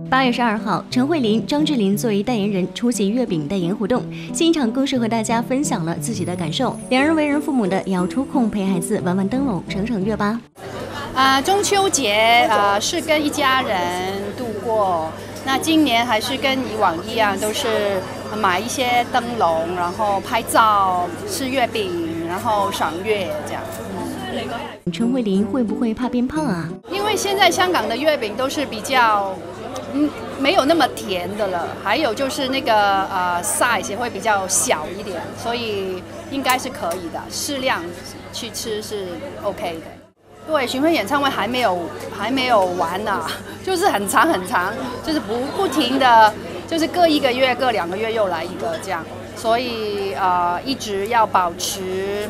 8月12号，陈慧琳、张智霖作为代言人出席月饼代言活动，现场更是和大家分享了自己的感受。两人为人父母的，也要抽空陪孩子玩玩灯笼，乘乘月吧。 中秋节是跟一家人度过。那今年还是跟以往一样，都是买一些灯笼，然后拍照、吃月饼，然后赏月这样。 陈慧琳会不会怕变胖啊？ 因为现在香港的月饼都是比较没有那么甜的了，还有就是那个size 也会比较小一点，所以应该是可以的，适量去吃是 OK 的。对，巡回演唱会还没有完呢，就是很长很长，就是不停的，就是各1个月、各2个月又来一个这样，所以一直要保持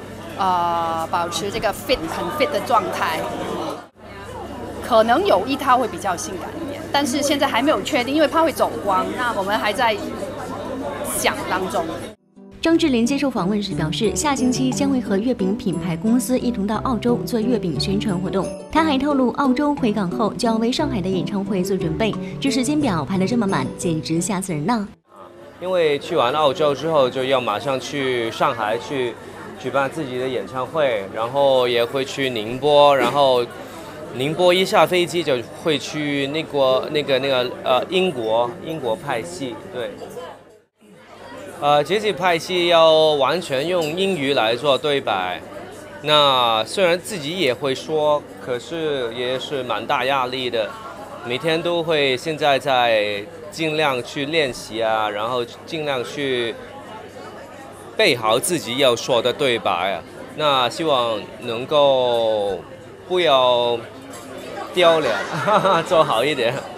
这个很 fit 的状态。可能有一套会比较性感一点，但是现在还没有确定，因为怕会走光，那我们还在想当中。 张智霖接受访问时表示，下星期将会和月饼品牌公司一同到澳洲做月饼宣传活动。他还透露，澳洲回港后就要为上海的演唱会做准备，这时间表排得这么满，简直吓死人了。 因为去完澳洲之后，就要马上去上海去举办自己的演唱会，然后也会去宁波，然后宁波一下飞机就会去英国拍戏，对。这些拍戏要完全用英语来做对白，那虽然自己也会说，可是也是蛮大压力的。每天都会现在在尽量去练习啊，然后尽量去背好自己要说的对白啊。那希望能够不要丢脸，做好一点。